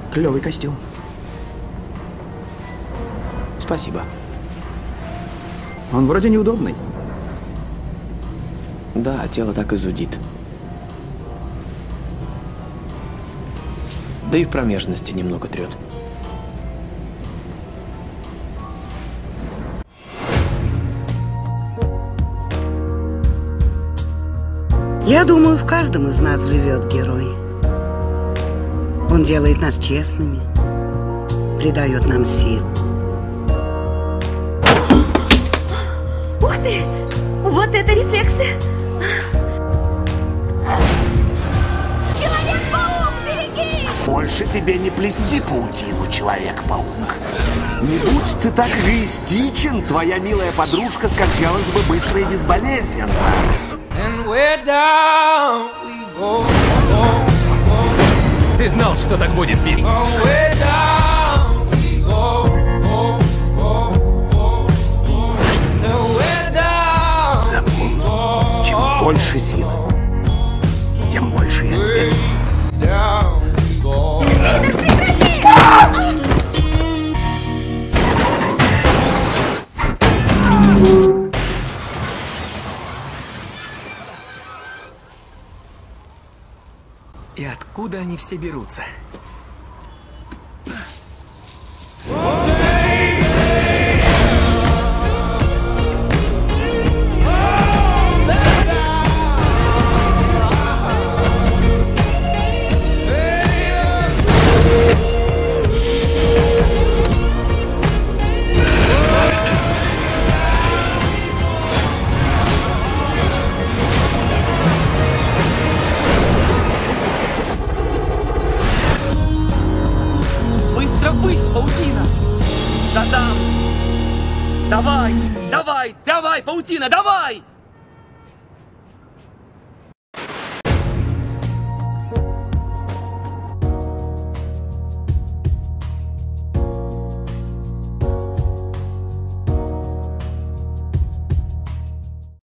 Клевый костюм. Спасибо. Он вроде неудобный. Да, тело так и зудит. Да и в промежности немного трет. Я думаю, в каждом из нас живет герой. Он делает нас честными, придает нам сил. Ух ты! Вот это рефлексы! Человек-паук, берегись! Больше тебе не плести паутину, Человек-паук. Не будь ты так эгоистичен, твоя милая подружка скончалась бы быстро и безболезненно. Ты знал, что так будет, Пит. Запомни, чем больше силы, тем больше и ответственность. Питер, прекрати! И откуда они все берутся? Высь, паутина! Шазам! Давай, давай, давай, паутина, давай!